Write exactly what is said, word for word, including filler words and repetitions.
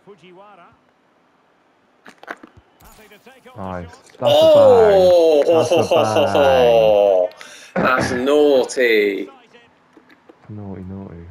Nice. That's Oh, a bang. That's a bang. that's naughty. Naughty, naughty.